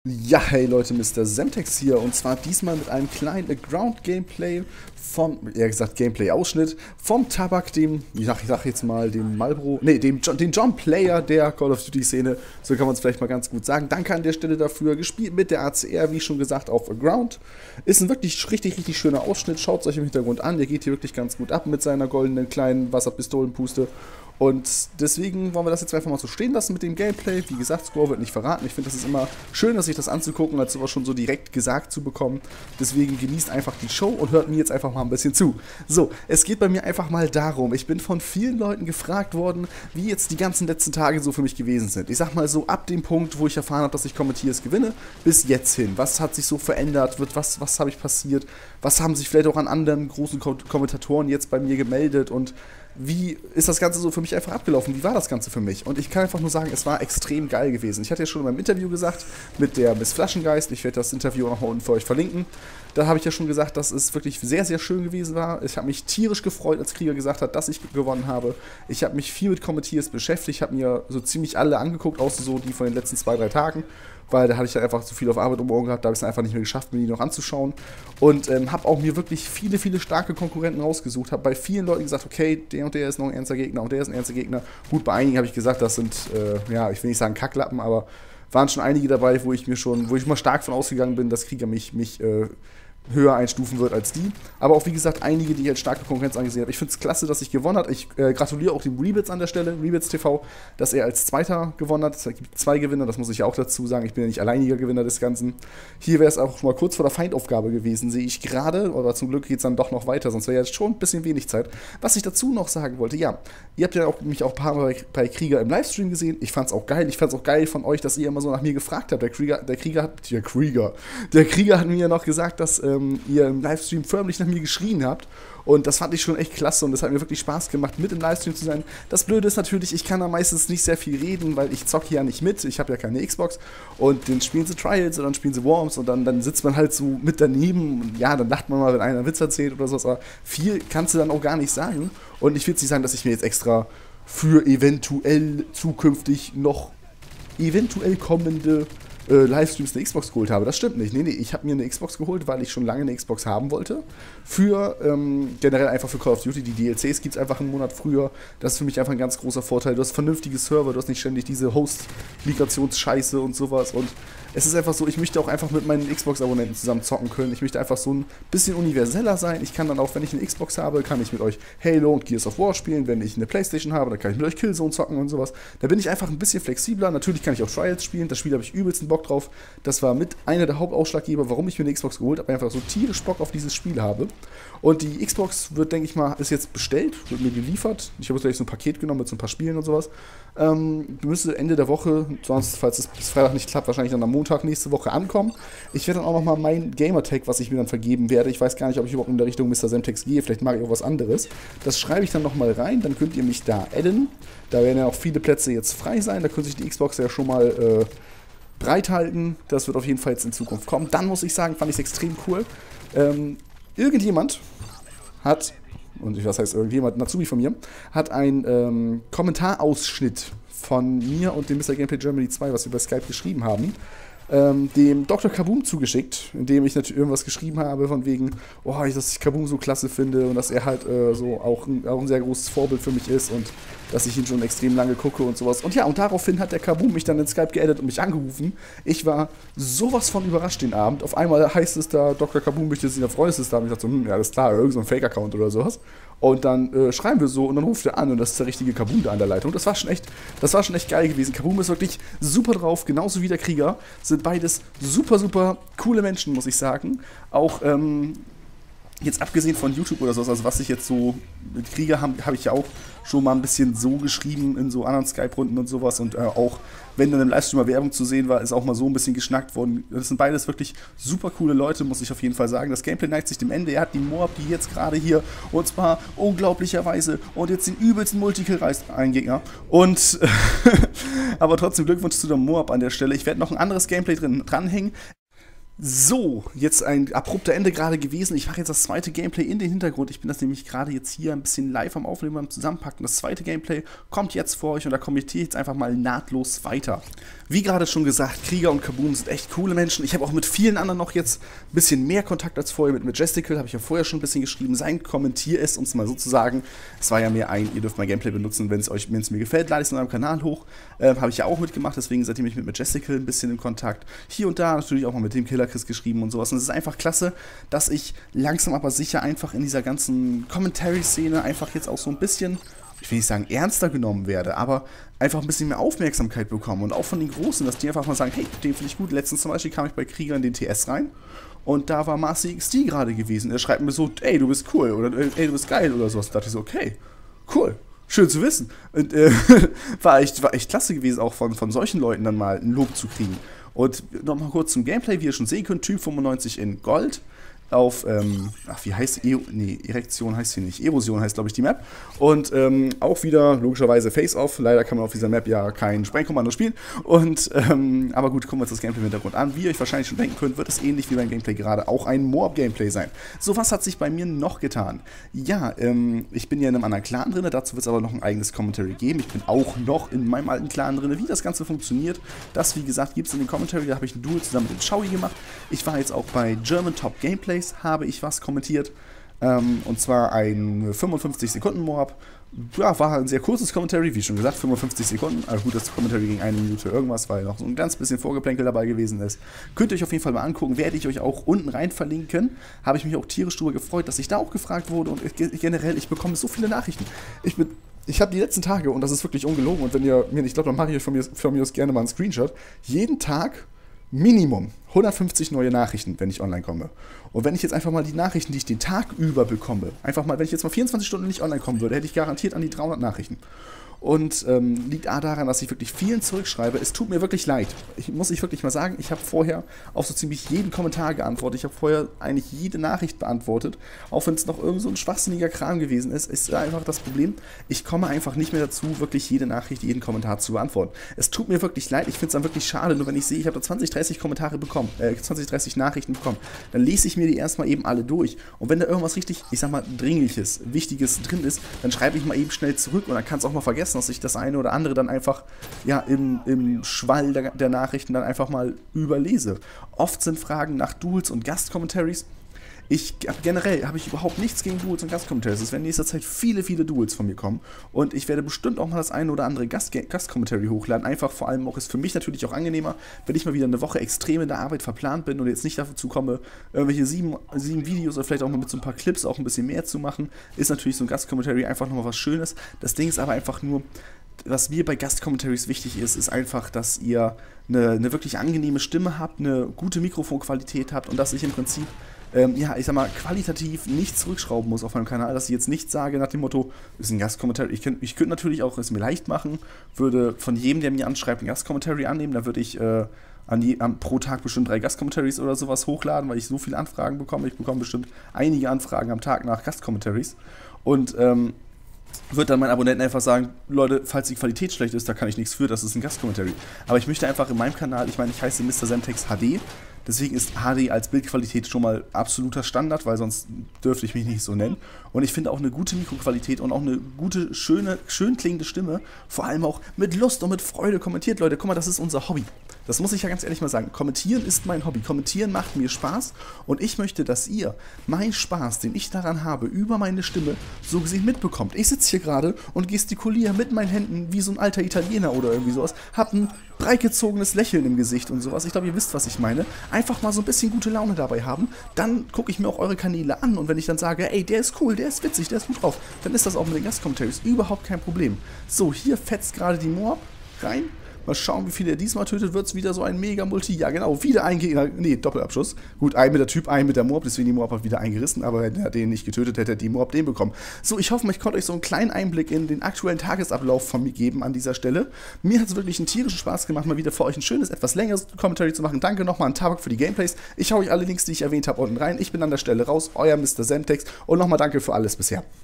Ja, hey Leute, Mr. Semtex hier und zwar diesmal mit einem kleinen Ground-Gameplay vom, eher gesagt Gameplay-Ausschnitt vom Tabak, dem, ich sag jetzt mal, dem Marlboro, ne, den John Player der Call of Duty-Szene, so kann man es vielleicht mal ganz gut sagen. Danke an der Stelle dafür, gespielt mit der ACR, wie schon gesagt, auf Ground. Ist ein wirklich richtig schöner Ausschnitt, schaut es euch im Hintergrund an, der geht hier wirklich ganz gut ab mit seiner goldenen kleinen Wasserpistolenpuste. Und deswegen wollen wir das jetzt einfach mal so stehen lassen mit dem Gameplay. Wie gesagt, Score wird nicht verraten. Ich finde, das ist immer schön, sich das anzugucken, als sowas schon so direkt gesagt zu bekommen. Deswegen genießt einfach die Show und hört mir jetzt einfach mal ein bisschen zu. So, es geht bei mir einfach mal darum. Ich bin von vielen Leuten gefragt worden, wie jetzt die ganzen letzten Tage so für mich gewesen sind. Ich sag mal so, ab dem Punkt, wo ich erfahren habe, dass ich Kommentiers gewinne, bis jetzt hin. Was hat sich so verändert? Was habe ich passiert? Was haben sich vielleicht auch an anderen großen Kommentatoren jetzt bei mir gemeldet? Und wie ist das Ganze so für mich einfach abgelaufen? Wie war das Ganze für mich? Und ich kann einfach nur sagen, es war extrem geil gewesen. Ich hatte ja schon in meinem Interview gesagt, mit der Miss Flaschengeist, ich werde das Interview auch nochmal unten für euch verlinken. Da habe ich ja schon gesagt, dass es wirklich sehr schön gewesen war. Ich habe mich tierisch gefreut, als Krieger gesagt hat, dass ich gewonnen habe. Ich habe mich viel mit Kommentiers beschäftigt, habe mir so ziemlich alle angeguckt, außer so die von den letzten 2-3 Tagen. Weil da hatte ich dann einfach zu viel auf Arbeit um Ohren gehabt, da habe ich es einfach nicht mehr geschafft, mir die noch anzuschauen. Und habe auch mir wirklich viele starke Konkurrenten rausgesucht. Habe bei vielen Leuten gesagt, okay, der und der ist noch ein ernster Gegner und der ist ein ernster Gegner. Gut, bei einigen habe ich gesagt, das sind, ja, ich will nicht sagen Kacklappen, aber waren schon einige dabei, wo ich mal stark von ausgegangen bin, dass Krieger mich höher einstufen wird als die. Aber auch, wie gesagt, einige, die ich als starke Konkurrenz angesehen habe. Ich finde es klasse, dass ich gewonnen habe. Ich gratuliere auch dem Rebits an der Stelle, Rebits TV, dass er als Zweiter gewonnen hat. Es gibt 2 Gewinner, das muss ich ja auch dazu sagen. Ich bin ja nicht alleiniger Gewinner des Ganzen. Hier wäre es auch schon mal kurz vor der Feindaufgabe gewesen, sehe ich gerade. Aber zum Glück geht es dann doch noch weiter, sonst wäre jetzt schon ein bisschen wenig Zeit. Was ich dazu noch sagen wollte, ja, ihr habt ja auch mich auch ein paar Mal bei Krieger im Livestream gesehen. Ich fand es auch geil. Ich fand es auch geil von euch, dass ihr immer so nach mir gefragt habt. Der Krieger hat mir ja noch gesagt, dass ihr im Livestream förmlich nach mir geschrien habt. Und das fand ich schon echt klasse und das hat mir wirklich Spaß gemacht, mit im Livestream zu sein. Das Blöde ist natürlich, ich kann da meistens nicht sehr viel reden, weil ich zocke ja nicht mit. Ich habe ja keine Xbox und dann spielen sie Trials und dann spielen sie Worms und dann sitzt man halt so mit daneben und ja, dann lacht man mal, wenn einer einen Witz erzählt oder sowas, aber viel kannst du dann auch gar nicht sagen. Und ich will jetzt nicht sagen, dass ich mir jetzt extra für eventuell zukünftig noch eventuell kommende Livestreams eine Xbox geholt habe. Das stimmt nicht. Nee, ich habe mir eine Xbox geholt, weil ich schon lange eine Xbox haben wollte. Für, generell einfach für Call of Duty. Die DLCs gibt es einfach einen Monat früher. Das ist für mich einfach ein ganz großer Vorteil. Du hast vernünftige Server, du hast nicht ständig diese Host-Migrationsscheiße und sowas. Und es ist einfach so, ich möchte auch einfach mit meinen Xbox-Abonnenten zusammen zocken können. Ich möchte einfach so ein bisschen universeller sein. Ich kann dann auch, wenn ich eine Xbox habe, kann ich mit euch Halo und Gears of War spielen. Wenn ich eine Playstation habe, dann kann ich mit euch Killzone zocken und sowas. Da bin ich einfach ein bisschen flexibler. Natürlich kann ich auch Trials spielen. Das Spiel habe ich übelsten Bock drauf. Das war mit einer der Hauptausschlaggeber, warum ich mir eine Xbox geholt habe. Einfach so tierisch Bock auf dieses Spiel habe. Und die Xbox wird, denke ich mal, ist jetzt bestellt, wird mir geliefert. Ich habe jetzt gleich so ein Paket genommen mit so ein paar Spielen und sowas. Müsste Ende der Woche, sonst, falls es bis Freitag nicht klappt, wahrscheinlich dann am Montag nächste Woche ankommen. Ich werde dann auch nochmal mein Gamertag, was ich mir dann vergeben werde. Ich weiß gar nicht, ob ich überhaupt in der Richtung Mr. Semtex gehe. Vielleicht mag ich auch was anderes. Das schreibe ich dann nochmal rein. Dann könnt ihr mich da adden. Da werden ja auch viele Plätze jetzt frei sein. Da könnte sich die Xbox ja schon mal bereithalten. Das wird auf jeden Fall jetzt in Zukunft kommen. Dann muss ich sagen, fand ich es extrem cool. Irgendjemand hat, und was heißt irgendjemand, Natsubi von mir, hat einen Kommentarausschnitt von mir und dem Mr. Gameplay Germany 2, was wir bei Skype geschrieben haben, dem Dr. Kaboom zugeschickt, in dem ich natürlich irgendwas geschrieben habe, von wegen, dass ich Kaboom so klasse finde und dass er halt so auch ein sehr großes Vorbild für mich ist und dass ich ihn schon extrem lange gucke und sowas. Und ja, und daraufhin hat der Kaboom mich dann in Skype geaddet und mich angerufen. Ich war sowas von überrascht den Abend. Auf einmal heißt es da, Dr. Kaboom möchte sich in der Freundesliste haben. Ich dachte so, ja, alles klar, irgend so ein Fake-Account oder sowas. Und dann schreiben wir so und dann ruft er an und das ist der richtige Kaboom da an der Leitung. Das war schon echt geil gewesen. Kaboom ist wirklich super drauf, genauso wie der Krieger. Sind beides super coole Menschen, muss ich sagen. Auch, jetzt abgesehen von YouTube oder sowas, also was ich jetzt so mit Krieger hab ich ja auch schon mal ein bisschen so geschrieben in so anderen Skype-Runden und sowas und auch wenn dann im Livestream mal Werbung zu sehen war, ist auch mal so ein bisschen geschnackt worden. Das sind beides wirklich super coole Leute, muss ich auf jeden Fall sagen. Das Gameplay neigt sich dem Ende. Er hat die Moab, die jetzt gerade hier, und zwar unglaublicherweise, und jetzt den übelsten Multikill reißt ein Gegner. Und aber trotzdem Glückwunsch zu der Moab an der Stelle. Ich werde noch ein anderes Gameplay dranhängen. So, jetzt ein abrupter Ende gerade gewesen. Ich mache jetzt das zweite Gameplay in den Hintergrund. Ich bin das nämlich gerade jetzt hier ein bisschen live am Aufnehmen, am Zusammenpacken. Das zweite Gameplay kommt jetzt vor euch und da kommentiere ich jetzt einfach mal nahtlos weiter. Wie gerade schon gesagt, Krieger und Kaboom sind echt coole Menschen. Ich habe auch mit vielen anderen noch jetzt ein bisschen mehr Kontakt als vorher. Mit Majestical habe ich ja vorher schon ein bisschen geschrieben. Sein Kommentier ist, uns mal sozusagen, es war ja mehr ein, ihr dürft mein Gameplay benutzen, wenn es mir gefällt, lade ich es in eurem Kanal hoch. Habe ich ja auch mitgemacht, deswegen seitdem ich mit Majestical ein bisschen in Kontakt. Hier und da natürlich auch mal mit dem Killer Chris geschrieben und sowas. Und es ist einfach klasse, dass ich langsam aber sicher einfach in dieser ganzen Commentary-Szene einfach jetzt auch so ein bisschen, ich will nicht sagen ernster genommen werde, aber einfach ein bisschen mehr Aufmerksamkeit bekomme. Und auch von den Großen, dass die einfach mal sagen, hey, den finde ich gut. Letztens zum Beispiel kam ich bei Krieger in den TS rein und da war Marcy XD gerade gewesen. Er schreibt mir so, ey, du bist cool oder ey, du bist geil oder sowas. Da dachte ich so, okay, cool. Schön zu wissen. Und war echt klasse gewesen, auch von solchen Leuten dann mal ein Lob zu kriegen. Und nochmal kurz zum Gameplay, wie ihr schon sehen könnt, Typ 95 in Gold auf, wie heißt die? Erektion heißt sie nicht. Erosion heißt, glaube ich, die Map. Und auch wieder, logischerweise, Face-Off. Leider kann man auf dieser Map ja kein Sprengkommando spielen. Und, aber gut, gucken wir uns das Gameplay im Hintergrund an. Wie ihr euch wahrscheinlich schon denken könnt, wird es ähnlich wie beim Gameplay gerade auch ein Moab-Gameplay sein. So, was hat sich bei mir noch getan? Ja, ich bin ja in einem anderen Clan drin, dazu wird es aber noch ein eigenes Commentary geben. Ich bin auch noch in meinem alten Clan drin. Wie das Ganze funktioniert, das, wie gesagt, gibt es in den Commentary. Da habe ich ein Duel zusammen mit dem Shaui gemacht. Ich war jetzt auch bei German Top Gameplays, habe ich was kommentiert, und zwar ein 55-Sekunden-Moab. Ja, war ein sehr kurzes Commentary, wie schon gesagt, 55 Sekunden. Also gut, das Commentary ging 1 Minute irgendwas, weil noch so ein ganz bisschen Vorgeplänkel dabei gewesen ist. Könnt ihr euch auf jeden Fall mal angucken, werde ich euch auch unten rein verlinken. Habe ich mich auch tierisch drüber gefreut, dass ich da auch gefragt wurde und generell, ich bekomme so viele Nachrichten. Ich habe die letzten Tage, und das ist wirklich ungelogen, und wenn ihr mir nicht glaubt, dann mache ich euch von mir aus gerne mal einen Screenshot, jeden Tag Minimum 150 neue Nachrichten, wenn ich online komme. Und wenn ich jetzt einfach mal die Nachrichten, die ich den Tag über bekomme, einfach mal, wenn ich jetzt mal 24 Stunden nicht online kommen würde, hätte ich garantiert an die 300 Nachrichten. Und liegt daran, dass ich wirklich vielen zurückschreibe. Es tut mir wirklich leid. Muss ich wirklich mal sagen, ich habe vorher auf so ziemlich jeden Kommentar geantwortet. Ich habe vorher eigentlich jede Nachricht beantwortet. Auch wenn es noch irgend so ein schwachsinniger Kram gewesen ist einfach das Problem, ich komme einfach nicht mehr dazu, wirklich jede Nachricht, jeden Kommentar zu beantworten. Es tut mir wirklich leid. Ich finde es dann wirklich schade, nur wenn ich sehe, ich habe da 20, 30 Kommentare bekommen, 20, 30 Nachrichten bekommen, dann lese ich mir die erstmal eben alle durch. Und wenn da irgendwas richtig, ich sag mal, Dringliches, Wichtiges drin ist, dann schreibe ich mal eben schnell zurück und dann kann es auch mal vergessen, dass ich das eine oder andere dann einfach ja, im Schwall der Nachrichten dann einfach mal überlese. Oft sind Fragen nach Duels und Gastcommentaries. Generell habe ich überhaupt nichts gegen Duels und Gastcommentaries. Es werden in nächster Zeit viele, viele Duels von mir kommen. Und ich werde bestimmt auch mal das eine oder andere Gastcommentary hochladen. Einfach vor allem auch ist für mich natürlich auch angenehmer, wenn ich mal wieder eine Woche extrem in der Arbeit verplant bin und jetzt nicht dazu komme, irgendwelche sieben Videos oder vielleicht auch mal mit so ein paar Clips auch ein bisschen mehr zu machen, ist natürlich so ein Gastcommentary einfach nochmal was Schönes. Das Ding ist aber einfach nur, was mir bei Gastcommentaries wichtig ist einfach, dass ihr eine wirklich angenehme Stimme habt, eine gute Mikrofonqualität habt und dass ich im Prinzip ja, ich sag mal, qualitativ nicht zurückschrauben muss auf meinem Kanal, dass ich jetzt nicht sage nach dem Motto, ist ein Gastkommentar. Ich könnte natürlich auch es mir leicht machen, würde von jedem, der mir anschreibt, ein Gastkommentar annehmen, dann würde ich pro Tag bestimmt 3 Gastcommentaries oder sowas hochladen, weil ich so viele Anfragen bekomme. Ich bekomme bestimmt einige Anfragen am Tag nach Gastcommentaries und wird dann meinen Abonnenten einfach sagen, Leute, falls die Qualität schlecht ist, da kann ich nichts für, das ist ein Gastcommentary. Aber ich möchte einfach in meinem Kanal, ich meine, ich heiße Mr. Semtex HD, deswegen ist HD als Bildqualität schon mal absoluter Standard, weil sonst dürfte ich mich nicht so nennen. Und ich finde auch eine gute Mikroqualität und auch eine gute, schön klingende Stimme, vor allem auch mit Lust und mit Freude kommentiert. Leute, guck mal, das ist unser Hobby. Das muss ich ja ganz ehrlich mal sagen. Kommentieren ist mein Hobby. Kommentieren macht mir Spaß und ich möchte, dass ihr meinen Spaß, den ich daran habe, über meine Stimme so gesehen mitbekommt. Ich sitze hier gerade und gestikuliere mit meinen Händen wie so ein alter Italiener oder irgendwie sowas. Hab ein breit gezogenes Lächeln im Gesicht und sowas. Ich glaube, ihr wisst, was ich meine. Einfach mal so ein bisschen gute Laune dabei haben. Dann gucke ich mir auch eure Kanäle an und wenn ich dann sage, ey, der ist cool, der ist witzig, der ist gut drauf, dann ist das auch mit den Gastcommentaries überhaupt kein Problem. So, hier fetzt gerade die Moab rein. Mal schauen, wie viel er diesmal tötet. Wird es wieder so ein Mega-Multi? Ja, genau. Wieder ein Gegner. Nee, Doppelabschuss. Gut, ein mit der Typ, ein mit der Moab. Deswegen die Moab hat wieder eingerissen. Aber wenn er den nicht getötet hätte, die Moab den bekommen. So, ich hoffe, ich konnte euch so einen kleinen Einblick in den aktuellen Tagesablauf von mir geben an dieser Stelle. Mir hat es wirklich einen tierischen Spaß gemacht, mal wieder für euch ein schönes, etwas längeres Commentary zu machen. Danke nochmal an Tabak für die Gameplays. Ich hau euch alle Links, die ich erwähnt habe, unten rein. Ich bin an der Stelle raus. Euer Mr. Semtex. Und nochmal danke für alles bisher.